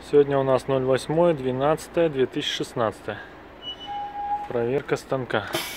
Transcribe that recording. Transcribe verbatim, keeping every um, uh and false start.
Сегодня у нас ноль восемь двенадцатое две тысячи шестнадцатое. Проверка станка.